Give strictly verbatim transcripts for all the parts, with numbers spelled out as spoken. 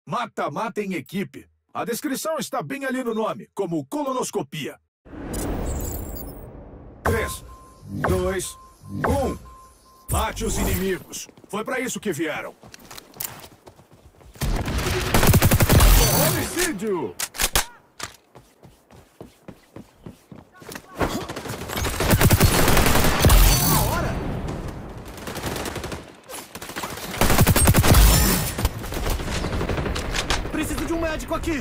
Mata-mata em equipe. A descrição está bem ali no nome, como colonoscopia. Três, dois, um. Mate os inimigos. Foi pra isso que vieram. Homicídio! Preciso de um médico aqui!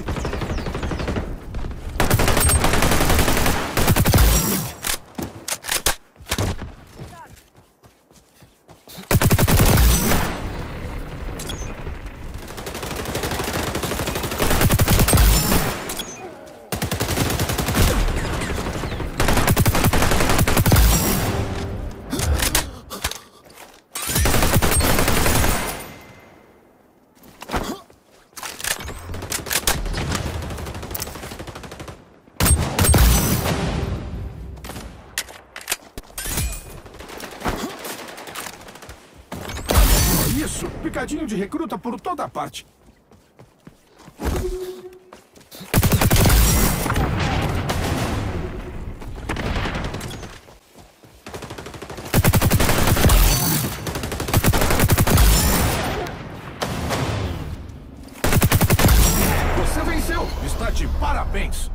Isso, picadinho de recruta por toda parte. Você venceu! Está de parabéns!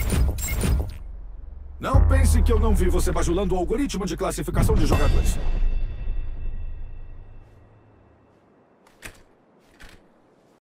Não pense que eu não vi você bajulando o algoritmo de classificação de jogadores.